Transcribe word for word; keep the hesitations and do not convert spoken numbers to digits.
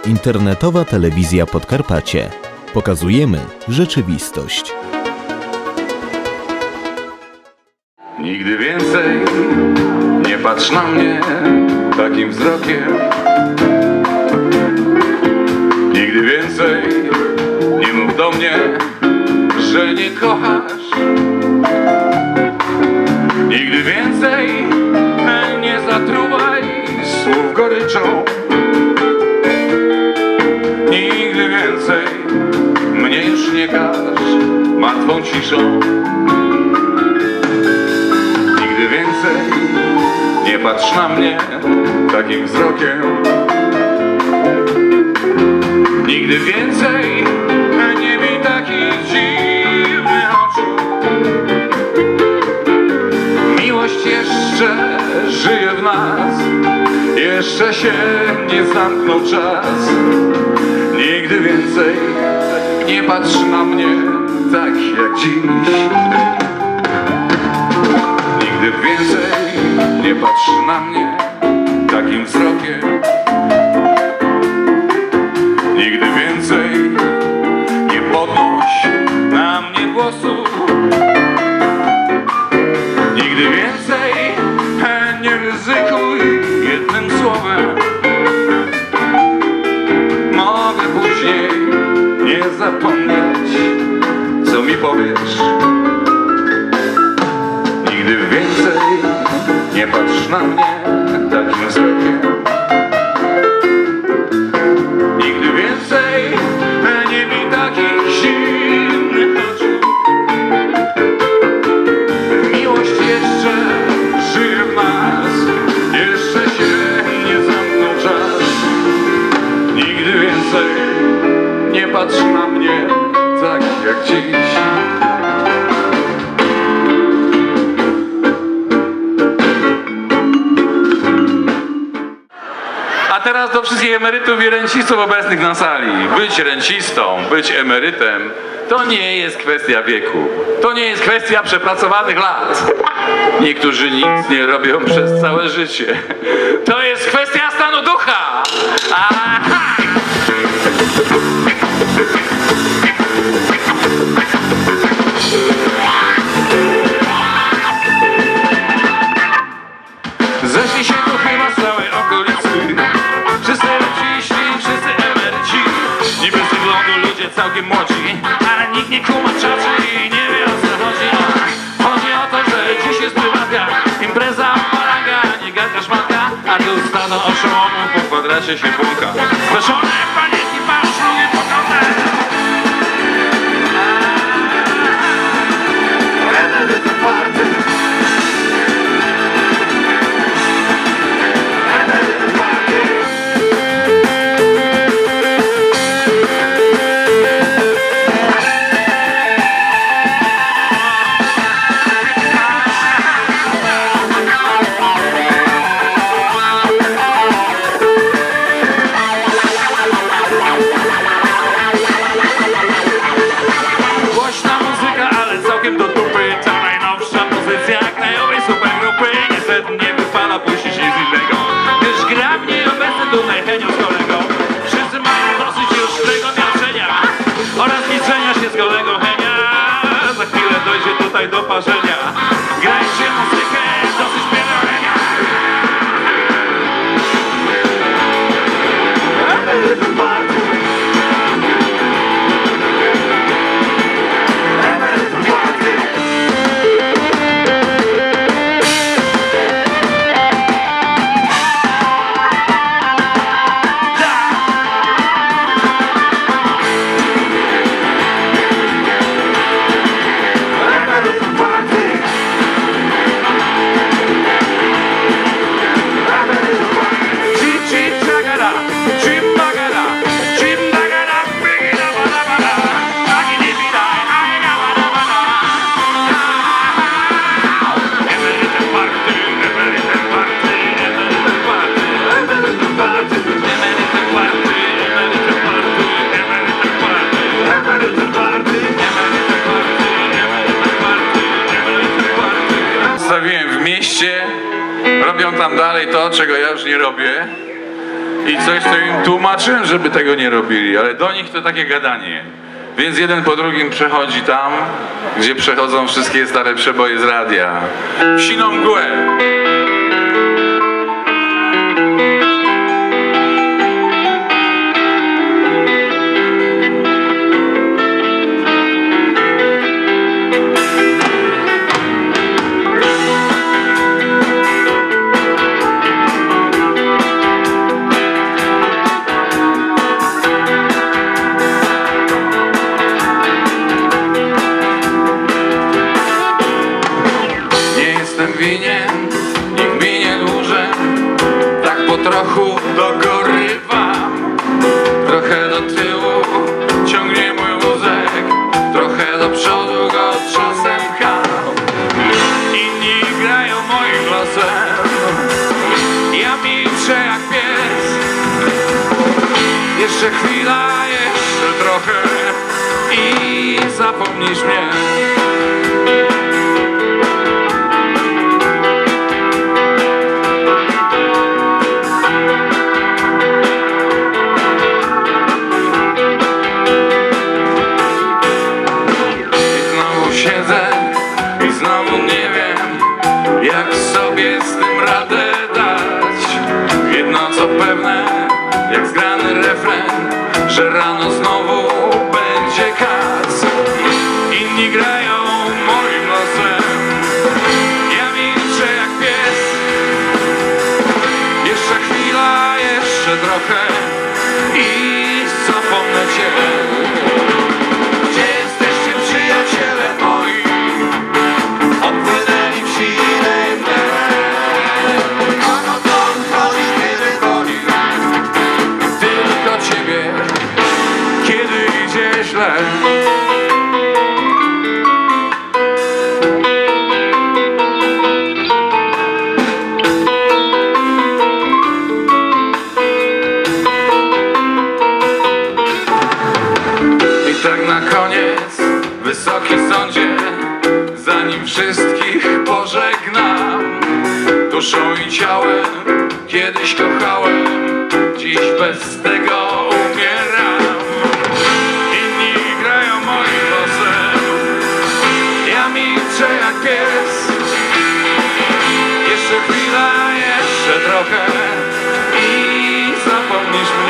Internetowa Telewizja Podkarpacie. Pokazujemy rzeczywistość. Nigdy więcej nie patrz na mnie takim wzrokiem. Nigdy więcej nie mów do mnie, że nie kochasz. Nigdy więcej nie zatruwaj słów goryczą. Nigdy więcej mnie już nie każ martwą ciszą. Nigdy więcej nie patrz na mnie takim wzrokiem. Nigdy więcej nie miej takich dziwnych oczu. Miłość jeszcze żyje w nas, jeszcze się nie zamknął czas. Nigdy więcej nie patrz na mnie tak jak dziś. Nigdy więcej nie patrz na mnie takim wzrokiem. Nigdy więcej nie podnoś na mnie głosu. Nigdy więcej nie ryzykuj jednym słowem. Mogę później nie zapomnieć, co mi powiesz. Nigdy więcej nie patrz na mnie takim wzrokiem. Nigdy więcej nie miej takich zimnych oczu. Miłość jeszcze żyje w nas, jeszcze się nie zamknął czas. Nigdy więcej nie patrz na mnie tak jak dziś. A teraz do wszystkich emerytów i rencistów obecnych na sali. Być rencistą, być emerytem to nie jest kwestia wieku. To nie jest kwestia przepracowanych lat. Niektórzy nic nie robią przez całe życie. To jest kwestia stanu ducha. Aha! Zeszli się tu chyba z całej okolicy. Wszyscy renciści, wszyscy emeryci. Niby z wyglądu ludzie całkiem młodzi, ale nikt nie kuma czaczy i nie wie o co chodzi. Chodzi o to, że dziś jest prywatka, impreza, paranga, nie gadka szmatka, a tu stado oszołomów po kwadracie się błąka. Zbeszone panienki mają szlugi po kątach. Emeryt otwarty. Do parzenia. Grajcie muzykę, dosyć pierdolenia. Emeryt otwarty. Emeryt otwarty. Robią tam dalej to, czego ja już nie robię. i coś to im tłumaczyłem, żeby tego nie robili, ale do nich to takie gadanie. Więc jeden po drugim przechodzi tam, gdzie przechodzą wszystkie stare przeboje z radia. W siną mgłę. Winien, niech minie dłużej, tak po trochu dogorywam. Trochę do tyłu ciągnie mój wózek, trochę do przodu go czasem pcham. Inni grają moim losem, ja milczę jak pies. Jeszcze chwila, jeszcze trochę i zapomnisz mnie. Siedzę i znowu nie wiem, jak sobie z tym radę dać. Jedno co pewne, jak zgrany refren, że rano znowu będzie kac. Inni grają moim losem, ja milczę jak pies. Jeszcze chwila, jeszcze trochę i zapomnę cię. I tak na koniec, wysoki sądzie, zanim wszystkich pożegnam, duszą i ciałem kiedyś kochałem, dziś bez tego umieram. Inni grają moim losem, ja milczę jak pies. Jeszcze chwila, jeszcze trochę i zapomnisz mnie.